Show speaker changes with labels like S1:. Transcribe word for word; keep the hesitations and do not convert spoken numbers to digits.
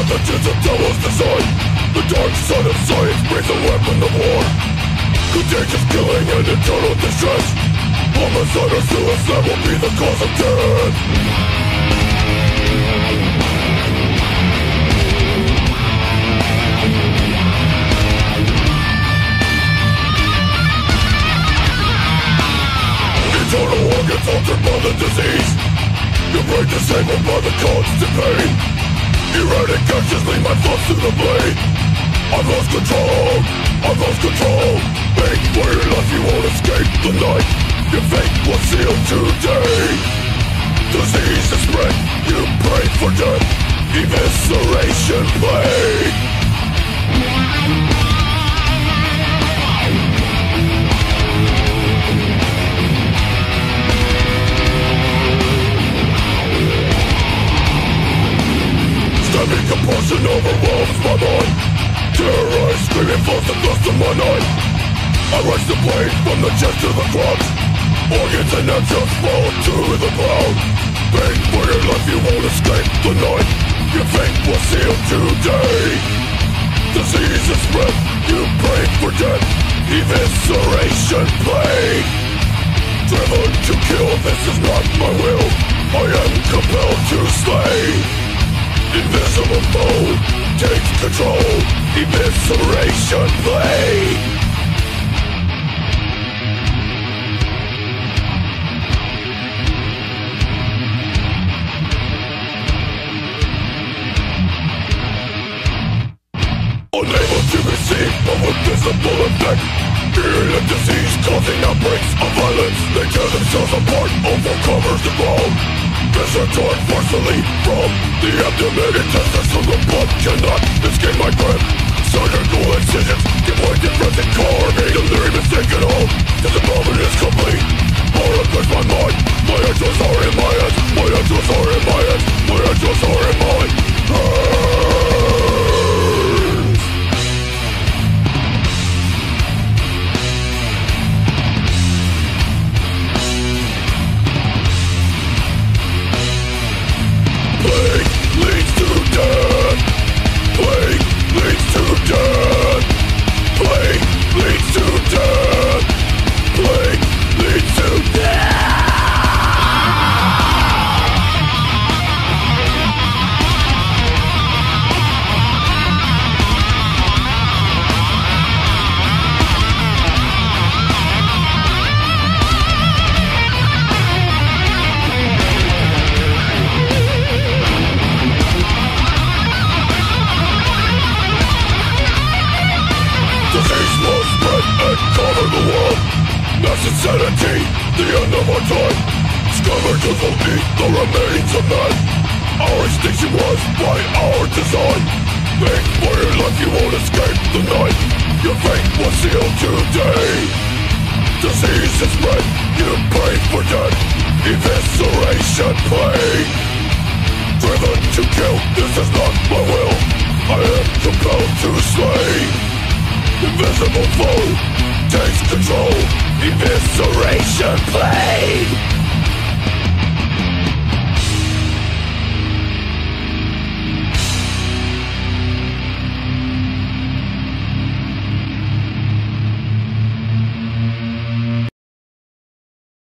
S1: pathogens of devil's design. The dark side of science breathes a weapon of war. Contagious killing and eternal distress. Homicide or suicide will be the cause of death. Internal organs altered by the disease. Your brain disabled by the constant pain. Erratic actions lead my thoughts to the blade. I've lost control, I've lost control. Beg for your life, you won't escape the night. Your fate was sealed today. Disease is spread, you pray for death. Evisceration plague. Stabbing compulsion overwhelms my mind. Terrorized, screaming falls the dust of my night. I rise the blade from the chest to the crotch. Organs and entrails fall to the ground. Beg for your life, you won't escape the night. Your fate was sealed today. Disease is spread, you pray for death. Evisceration plague. Driven to kill, this is not my will. I am compelled to slay. Invisible foe takes control. Evisceration plague. Unable to receive of a visible effect. Virulent disease causing outbreaks of violence. They tear themselves apart, overcovers the ground. Pressure torn forcefully from the abdomen. Intestines from the blood cannot escape my grip. Surgical incisions give way to present carnage. Delirium is taken hold, till the moment is complete. Horror grips my mind. My angels are in my hands. My angels are in my hands. My angels are in my hands. Insanity, the end of our time. Scavengers will eat the remains of man. Our extinction was by our design. Beg for your life, you won't escape the night. Your fate was sealed today. Disease is spread, you pray for death. Evisceration plague. Driven to kill, this is not my will. I am compelled to slay. Invisible foe takes control. Evisceration